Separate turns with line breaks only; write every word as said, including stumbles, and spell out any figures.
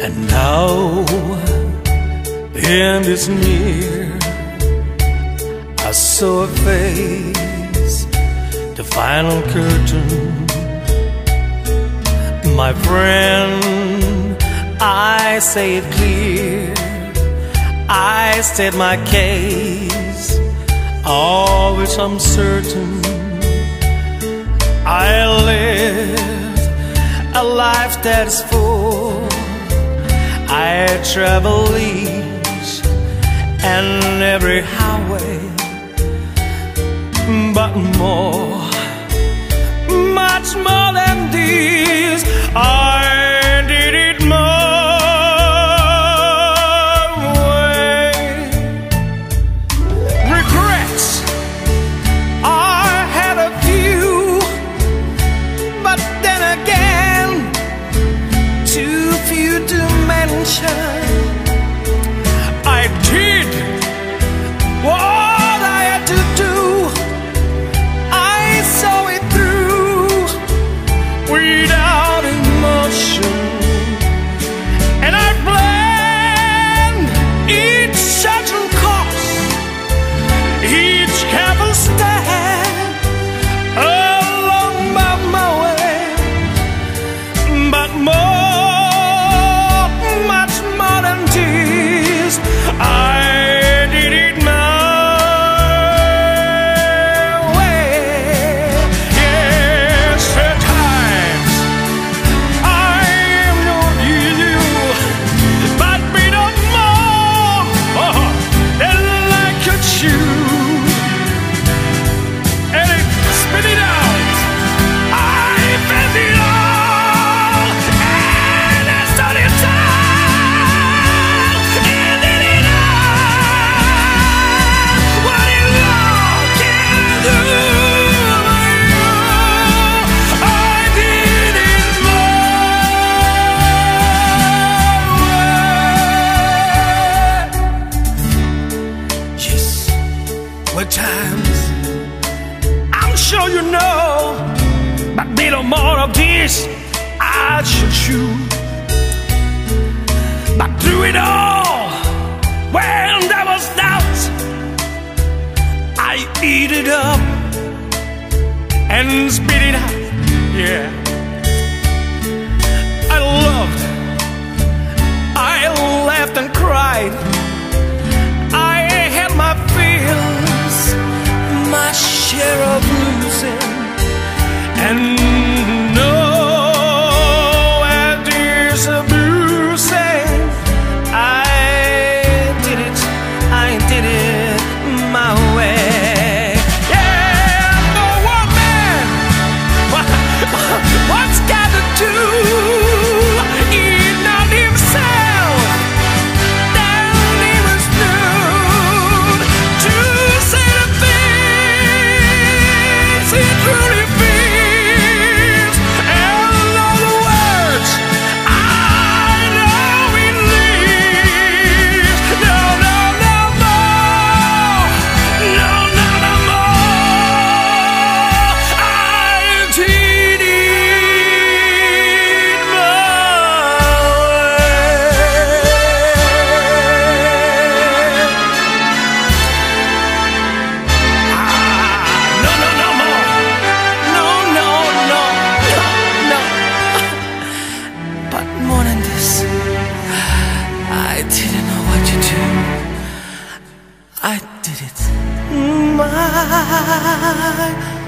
And now the end is near. I saw a face, the final curtain. My friend, I say it clear, I state my case, always I'm certain. I live a life that is full. I travel each and every highway, but more, much more than this, I did it my way. Regrets, I had a few, but then again, too few to mention. I did what I had to do. I saw it through without emotion, and I planned each certain course, each careful step along my, my way. But more, much more than this, I did it my way. Yes, at times I am not you, but be no more oh, than like a chew. And it spit it out, I felt it all, and I started down, and did it all. What in love can do for you? I did it my way. Yes, what times I'm sure you know, but little more of this I should choose. But through it all, when there was doubt, I eat it up and spit it out. Yeah, I loved, I laughed and cried. I had my feelings, my share of losing, and no it is abusing. I did it, I did it my way. Yeah, for one man, what's got to do? He not himself, then he was nude to say the things he truly feels, and all the words I know he leaves. No, no, no more, no, no, no more. I did it my way. Ah, no, no, no more. No, no, no, no, no. But more than this, I didn't know what to do. I did it my